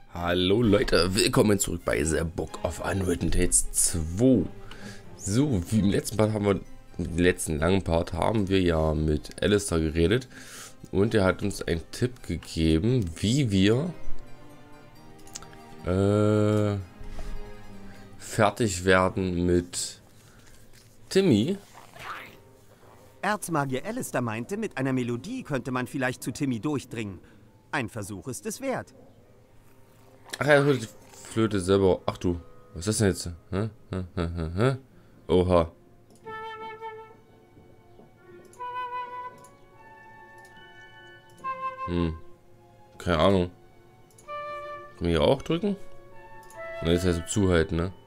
Hallo Leute, willkommen zurück bei The Book of Unwritten Tales 2. So, wie im letzten Part im letzten langen Part haben wir ja mit Alistair geredet und er hat uns einen Tipp gegeben, wie wir fertig werden mit Timmy. Erzmagier Alistair meinte, mit einer Melodie könnte man vielleicht zu Timmy durchdringen. Ein Versuch ist es wert. Ach, er hört die Flöte selber. Ach du, was ist das denn jetzt? Oha. Keine Ahnung. Kann man hier auch drücken? Ne, das heißt zuhalten, ne?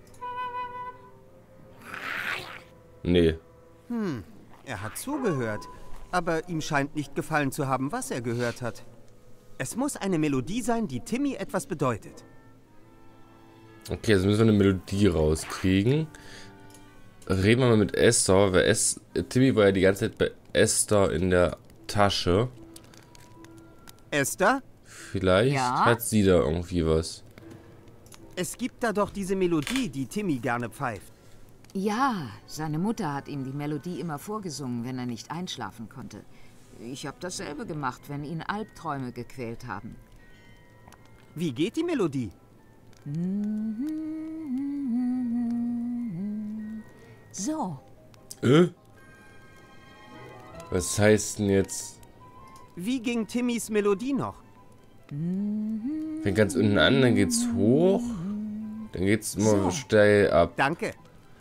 Nee. Er hat zugehört, aber ihm scheint nicht gefallen zu haben, was er gehört hat. Es muss eine Melodie sein, die Timmy etwas bedeutet. Okay, jetzt müssen wir eine Melodie rauskriegen. Reden wir mal mit Esther, weil Timmy war ja die ganze Zeit bei Esther in der Tasche. Esther? Vielleicht hat sie da irgendwie was. Es gibt da doch diese Melodie, die Timmy gerne pfeift. Ja, seine Mutter hat ihm die Melodie immer vorgesungen, wenn er nicht einschlafen konnte. Ich habe dasselbe gemacht, wenn ihn Albträume gequält haben. Wie geht die Melodie? So. Was heißt denn jetzt? Wie ging Timmys Melodie noch? Fängt ganz unten an, dann geht's hoch. Dann geht's immer steil ab. Danke.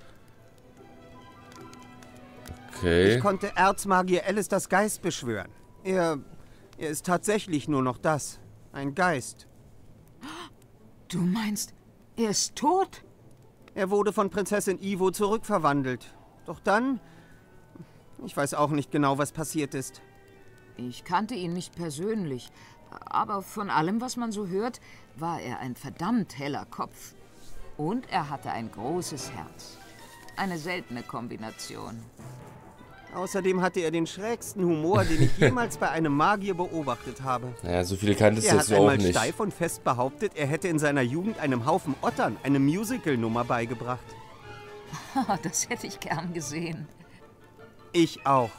Okay. Ich konnte Erzmagier Alistairs Geist beschwören. Er ist tatsächlich nur noch das. Ein Geist. Du meinst, er ist tot? Er wurde von Prinzessin Ivo zurückverwandelt. Doch dann... Ich weiß auch nicht genau, was passiert ist. Ich kannte ihn nicht persönlich, aber von allem, was man so hört, war er ein verdammt heller Kopf. Und er hatte ein großes Herz. Eine seltene Kombination. Außerdem hatte er den schrägsten Humor, den ich jemals bei einem Magier beobachtet habe. Naja, so viele kanntest du Er jetzt hat auch einmal nicht. steif und fest behauptet, er hätte in seiner Jugend einem Haufen Ottern eine Musical-Nummer beigebracht. Das hätte ich gern gesehen. Ich auch.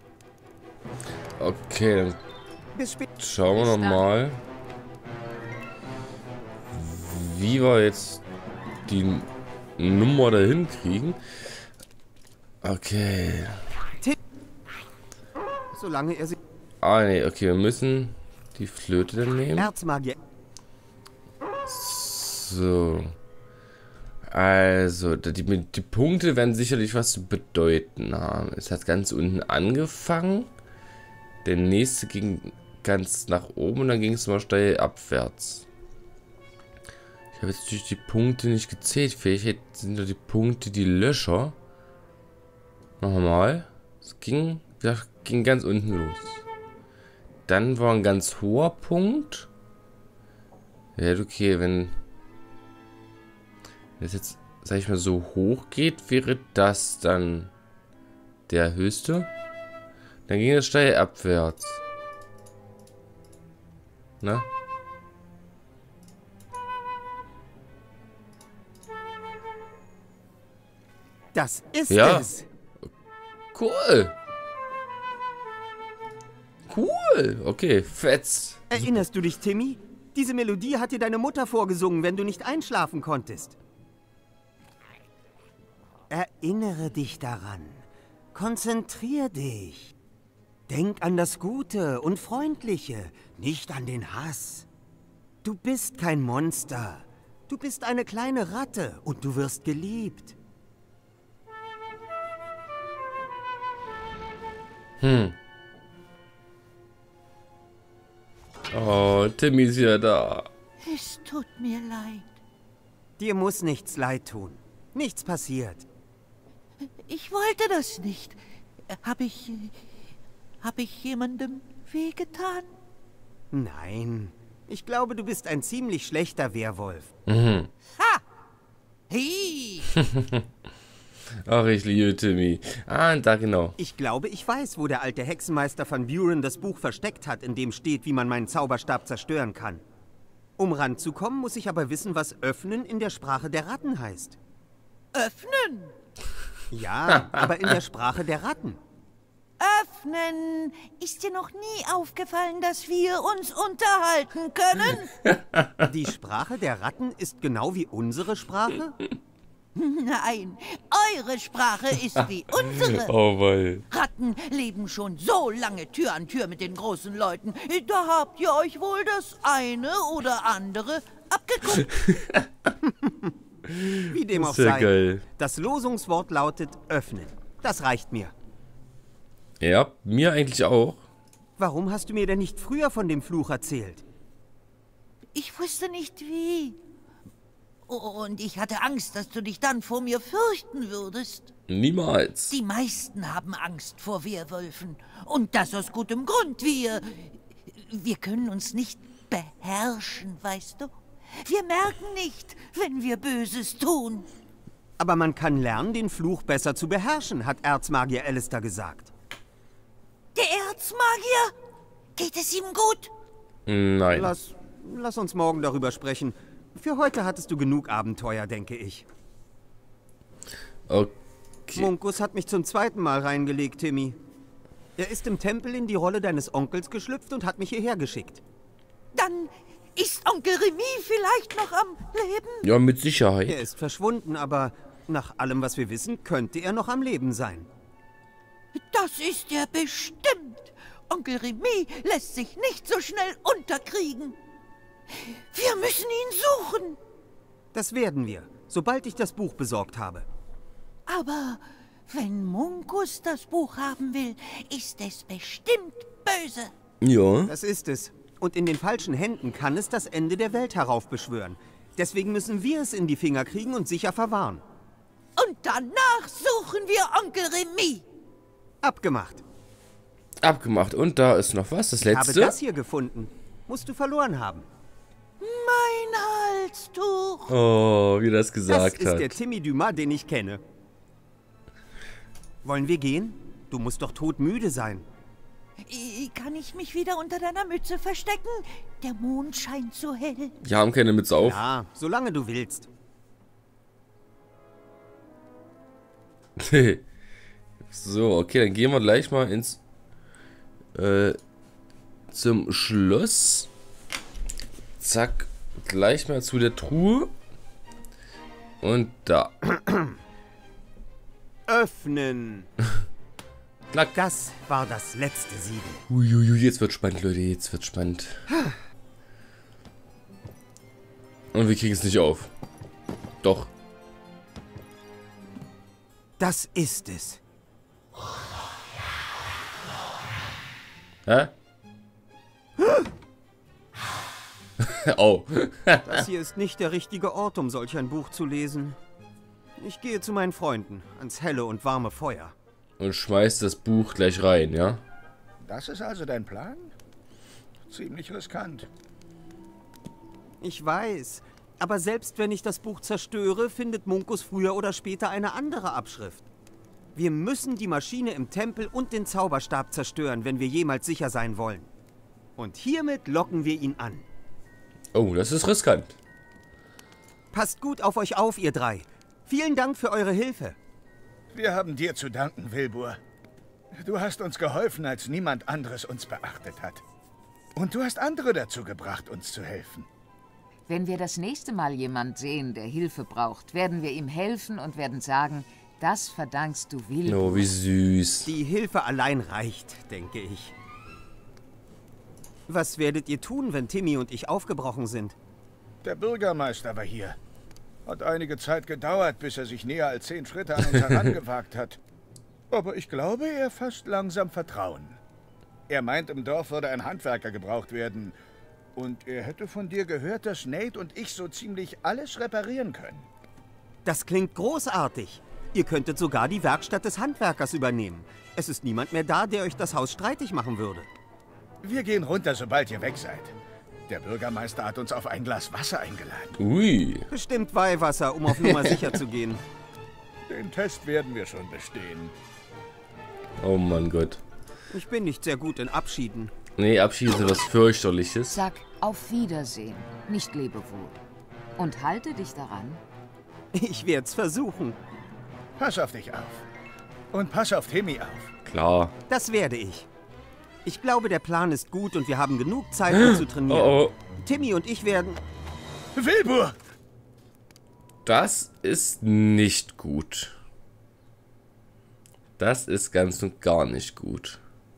Okay, dann Bis später. schauen wir nochmal, wie wir jetzt die Nummer dahin kriegen. Okay. Solange er sich... Ah, nee, okay, wir müssen die Flöte dann nehmen. Erzmagier... So. Also, die Punkte werden sicherlich was zu bedeuten haben. Es hat ganz unten angefangen. Der nächste ging ganz nach oben und dann ging es mal steil abwärts. Ich habe jetzt natürlich die Punkte nicht gezählt. Vielleicht sind da die Punkte die Löcher. Nochmal. Es ging ganz unten los. Dann war ein ganz hoher Punkt. Ja, okay, wenn es jetzt, sag ich mal, so hoch geht, wäre das dann der höchste. Dann ging es steil abwärts. Ne? Das ist Ja. es. Cool. Cool. Okay, fetz. Erinnerst du dich, Timmy? Diese Melodie hat dir deine Mutter vorgesungen, wenn du nicht einschlafen konntest. Erinnere dich daran. Konzentrier dich. Denk an das Gute und Freundliche, nicht an den Hass. Du bist kein Monster. Du bist eine kleine Ratte und du wirst geliebt. Oh, Timmy ist wieder da. Es tut mir leid. Dir muss nichts leid tun. Nichts passiert. Ich wollte das nicht. Hab ich jemandem wehgetan? Nein. Ich glaube, du bist ein ziemlich schlechter Werwolf. Ha! Hi! Ach, ich liebe Timmy. Ah, da genau. Ich glaube, ich weiß, wo der alte Hexenmeister von Buren das Buch versteckt hat, in dem steht, wie man meinen Zauberstab zerstören kann. Um ranzukommen, muss ich aber wissen, was öffnen in der Sprache der Ratten heißt. Öffnen. Ja, aber in der Sprache der Ratten. Öffnen. Ist dir noch nie aufgefallen, dass wir uns unterhalten können? Die Sprache der Ratten ist genau wie unsere Sprache? Nein, eure Sprache ist wie unsere. Oh, weil. Ratten leben schon so lange Tür an Tür mit den großen Leuten. Da habt ihr euch wohl das eine oder andere abgeguckt. Wie dem auch Sehr sei. geil. Das Losungswort lautet öffnen. Das reicht mir. Ja, mir eigentlich auch. Warum hast du mir denn nicht früher von dem Fluch erzählt? Ich wusste nicht wie. Und ich hatte Angst, dass du dich dann vor mir fürchten würdest. Niemals. Die meisten haben Angst vor Werwölfen. Und das aus gutem Grund. Wir können uns nicht beherrschen, weißt du? Wir merken nicht, wenn wir Böses tun. Aber man kann lernen, den Fluch besser zu beherrschen, hat Erzmagier Alistair gesagt. Der Erzmagier? Geht es ihm gut? Nein. Lass uns morgen darüber sprechen. Für heute hattest du genug Abenteuer, denke ich. Okay. Munkus hat mich zum zweiten Mal reingelegt, Timmy. Er ist im Tempel in die Rolle deines Onkels geschlüpft und hat mich hierher geschickt. Dann ist Onkel Remy vielleicht noch am Leben? Ja, mit Sicherheit. Er ist verschwunden, aber nach allem, was wir wissen, könnte er noch am Leben sein. Das ist er bestimmt. Onkel Remy lässt sich nicht so schnell unterkriegen. Wir müssen ihn suchen. Das werden wir, sobald ich das Buch besorgt habe. Aber wenn Munkus das Buch haben will, ist es bestimmt böse. Ja. Das ist es. Und in den falschen Händen kann es das Ende der Welt heraufbeschwören. Deswegen müssen wir es in die Finger kriegen und sicher verwahren. Und danach suchen wir Onkel Remy. Abgemacht. Abgemacht. Und da ist noch was, das Ich habe letzte. das hier gefunden. Musst du verloren haben. Mein Halstuch. Oh, wie das Das gesagt ist hat. der Timmy Dumas, den ich kenne. Wollen wir gehen? Du musst doch todmüde sein. Kann ich mich wieder unter deiner Mütze verstecken? Der Mond scheint so hell. Die haben keine Mütze auf. Ja, solange du willst. So, okay, dann gehen wir gleich mal ins zum Schloss. Zack, gleich mal zu der Truhe. Und da. Öffnen. Klack. Das war das letzte Siegel. Uiuiui, jetzt wird spannend, Leute, jetzt wird spannend. Und wir kriegen es nicht auf. Doch. Das ist es. Hä? Oh. Das hier ist nicht der richtige Ort, um solch ein Buch zu lesen. Ich gehe zu meinen Freunden, ans helle und warme Feuer. Und schmeißt das Buch gleich rein, ja? Das ist also dein Plan? Ziemlich riskant. Ich weiß, aber selbst wenn ich das Buch zerstöre, findet Munkus früher oder später eine andere Abschrift. Wir müssen die Maschine im Tempel und den Zauberstab zerstören, wenn wir jemals sicher sein wollen. Und hiermit locken wir ihn an. Oh, das ist riskant. Passt gut auf euch auf, ihr drei. Vielen Dank für eure Hilfe. Wir haben dir zu danken, Wilbur. Du hast uns geholfen, als niemand anderes uns beachtet hat. Und du hast andere dazu gebracht, uns zu helfen. Wenn wir das nächste Mal jemand sehen, der Hilfe braucht, werden wir ihm helfen und werden sagen, das verdankst du Wilbur. Oh, wie süß. Die Hilfe allein reicht, denke ich. Was werdet ihr tun, wenn Timmy und ich aufgebrochen sind? Der Bürgermeister war hier. Hat einige Zeit gedauert, bis er sich näher als 10 Schritte an uns herangewagt hat. Aber ich glaube, er fasst langsam Vertrauen. Er meint, im Dorf würde ein Handwerker gebraucht werden. Und er hätte von dir gehört, dass Nate und ich so ziemlich alles reparieren können. Das klingt großartig. Ihr könntet sogar die Werkstatt des Handwerkers übernehmen. Es ist niemand mehr da, der euch das Haus streitig machen würde. Wir gehen runter, sobald ihr weg seid. Der Bürgermeister hat uns auf ein Glas Wasser eingeladen. Ui. Bestimmt Weihwasser, um auf Nummer sicher zu gehen. Den Test werden wir schon bestehen. Oh Mann Gott. Ich bin nicht sehr gut in Abschieden. Nee, Abschied ist etwas fürchterliches. Sag auf Wiedersehen, nicht Lebewohl. Und halte dich daran. Ich werde es versuchen. Pass auf dich auf. Und pass auf Timmy auf. Klar. Das werde ich. Ich glaube, der Plan ist gut und wir haben genug Zeit, um zu trainieren. Oh, oh. Timmy und ich werden... Wilbur! Das ist nicht gut. Das ist ganz und gar nicht gut.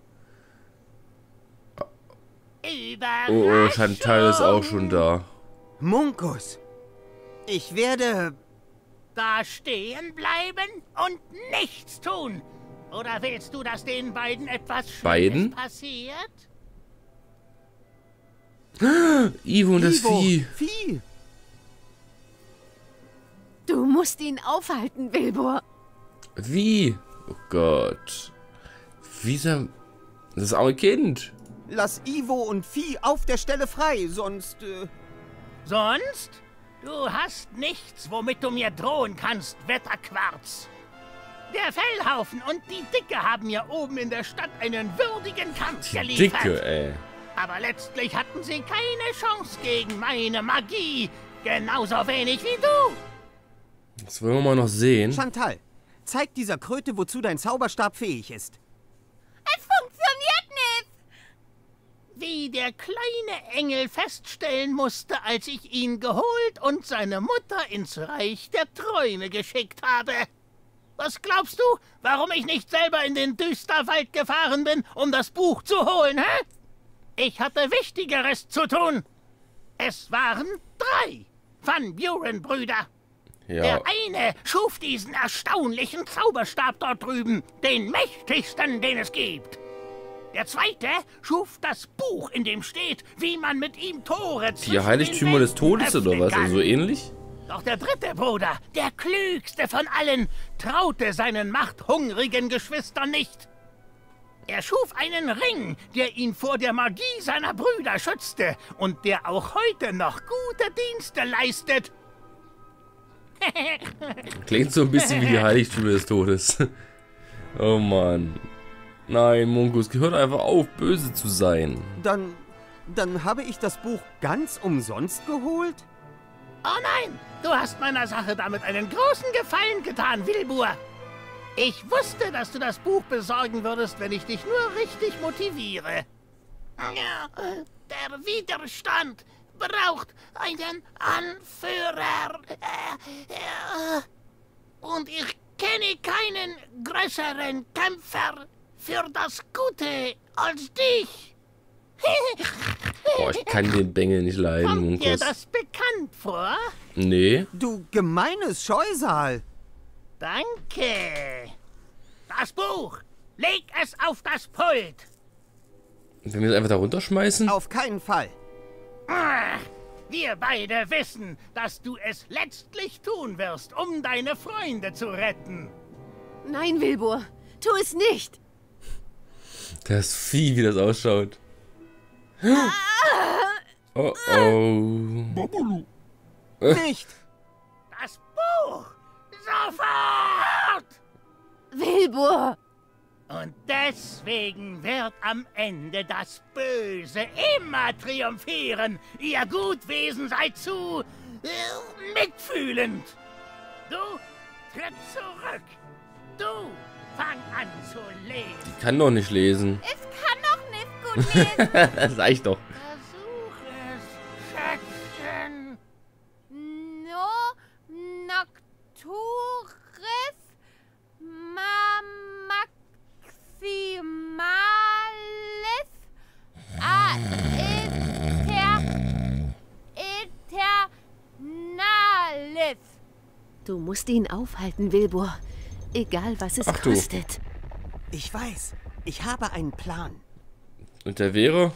Oh, oh, Chantal ist auch schon da. Munkus, ich werde... Da stehen bleiben und nichts tun. Oder willst du, dass den beiden etwas Schlimmes Beiden? passiert? Ivo und das Vieh. Vieh! Du musst ihn aufhalten, Wilbur. Wie? Oh Gott. Wie ist er... Das arme Kind. Lass Ivo und Vieh auf der Stelle frei, sonst... Sonst? Du hast nichts, womit du mir drohen kannst, Wetterquarz. Der Fellhaufen und die Dicke haben mir oben in der Stadt einen würdigen Kampf geliefert. Dicke, ey. Aber letztlich hatten sie keine Chance gegen meine Magie. Genauso wenig wie du. Das wollen wir mal noch sehen. Chantal, zeig dieser Kröte, wozu dein Zauberstab fähig ist. Es funktioniert nicht. Wie der kleine Engel feststellen musste, als ich ihn geholt und seine Mutter ins Reich der Träume geschickt habe. Was glaubst du, warum ich nicht selber in den Düsterwald gefahren bin, um das Buch zu holen, hä? Ich hatte Wichtigeres zu tun. Es waren 3 Van Buren-Brüder. Ja. Der eine schuf diesen erstaunlichen Zauberstab dort drüben, den mächtigsten, den es gibt. Der zweite schuf das Buch, in dem steht, wie man mit ihm Tore Die zwischen Heiligtümer den des Todes Welten oder was? öffnen Also kann. so ähnlich? Doch der dritte Bruder, der klügste von allen, traute seinen machthungrigen Geschwistern nicht. Er schuf einen Ring, der ihn vor der Magie seiner Brüder schützte und der auch heute noch gute Dienste leistet. Klingt so ein bisschen wie die Heiligtümer des Todes. Oh Mann. Nein, Munkus, hört einfach auf, böse zu sein. Dann habe ich das Buch ganz umsonst geholt? Oh nein, du hast meiner Sache damit einen großen Gefallen getan, Wilbur. Ich wusste, dass du das Buch besorgen würdest, wenn ich dich nur richtig motiviere. Ja, der Widerstand braucht einen Anführer. Und ich kenne keinen größeren Kämpfer für das Gute als dich. Boah, ich kann den Bengel nicht leiden, Kommt dir Munkus. das bekannt vor? Nee. Du gemeines Scheusal! Danke. Das Buch. Leg es auf das Pult. Wenn wir es einfach da runterschmeißen? Auf keinen Fall. Ach, wir beide wissen, dass du es letztlich tun wirst, um deine Freunde zu retten. Nein, Wilbur, tu es nicht. Das Vieh, wie das ausschaut. Oh oh. Nicht! Das Buch. Sofort. Wilbur! Und deswegen wird am Ende das Böse immer triumphieren. Ihr Gutwesen seid zu mitfühlend. Du tritt zurück. Du fang an zu lesen. Ich kann doch nicht lesen. Es kann doch nicht gut lesen. Das reicht doch. Versuch es, Schätzchen. No nocturis maximalis eternalis. Du musst ihn aufhalten, Wilbur. Egal, was es Ach du. kostet. Ich weiß, ich habe einen Plan. Und der wäre?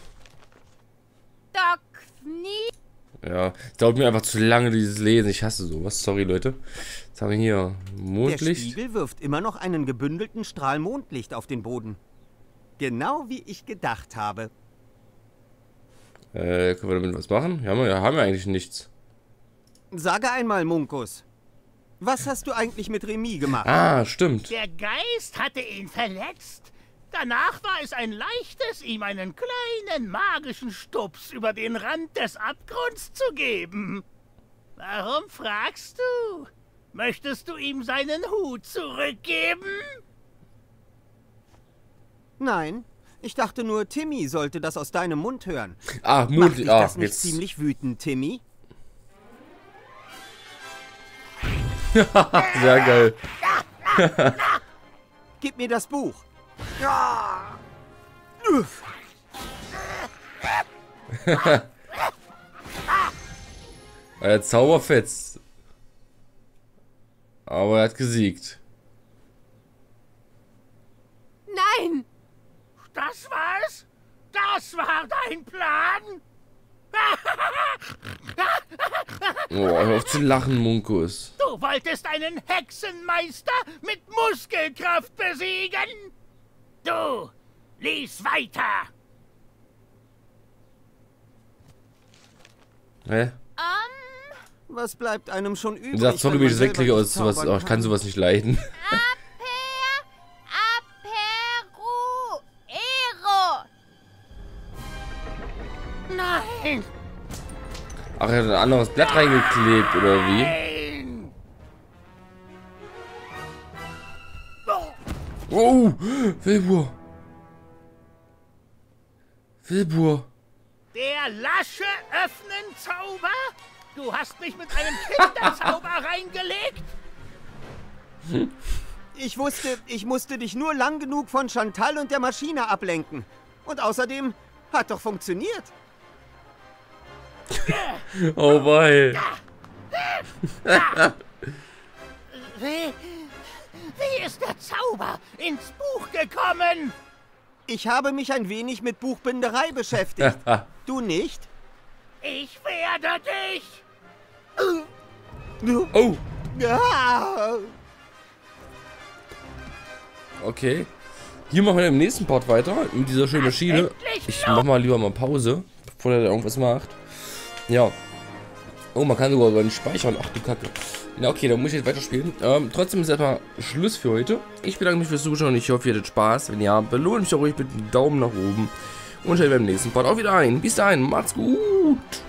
Doxni. Ja, es dauert mir einfach zu lange, dieses Lesen. Ich hasse sowas. Sorry, Leute. Jetzt haben wir hier Der Mondlicht. Spiegel wirft immer noch einen gebündelten Strahl Mondlicht auf den Boden. Genau wie ich gedacht habe. Können wir damit was machen? Ja, haben wir eigentlich nichts. Sage einmal, Munkus. Was hast du eigentlich mit Remy gemacht? Ah, stimmt. Der Geist hatte ihn verletzt. Danach war es ein leichtes, ihm einen kleinen magischen Stups über den Rand des Abgrunds zu geben. Warum fragst du? Möchtest du ihm seinen Hut zurückgeben? Nein, ich dachte nur, Timmy sollte das aus deinem Mund hören. Ah, Macht dich das nicht jetzt. ziemlich wütend, Timmy? Sehr geil. Gib mir das Buch. Ja. Uff. Zauberfetz. Aber er hat gesiegt. Nein! Das war's? Das war dein Plan? Oh, hör auf zu lachen, Munkus. Du wolltest einen Hexenmeister mit Muskelkraft besiegen? Du, lies weiter. Hä? Was bleibt einem schon übrig? Du sagst, sorry, wenn wie man ich das selber wegklicke nicht aus sowas. zaubern Oh, ich kann sowas nicht leiden. Nein! Ach, er hat ein anderes Blatt reingeklebt, oder wie? Nein! Oh, Wilbur. Wilbur. Der lasche Öffnen-Zauber? Du hast mich mit einem Kinderzauber reingelegt? Ich wusste, ich musste dich nur lang genug von Chantal und der Maschine ablenken. Und außerdem hat doch funktioniert. Oh, wei. Wie ist der Zauber ins Buch gekommen? Ich habe mich ein wenig mit Buchbinderei beschäftigt. Du nicht? Ich werde dich! Oh, Ja. okay. Hier machen wir im nächsten Part weiter mit dieser schönen Maschine. Ich mach mal lieber mal Pause, bevor der da irgendwas macht. Ja. Oh, man kann sogar beim Speichern. Ach du Kacke. Na okay, dann muss ich jetzt weiterspielen. Trotzdem ist erstmal Schluss für heute. Ich bedanke mich fürs Zuschauen. Ich hoffe, ihr hattet Spaß. Wenn ja, belohnt mich auch ruhig mit einem Daumen nach oben. Und schaltet beim nächsten Part auch wieder ein. Bis dahin, macht's gut.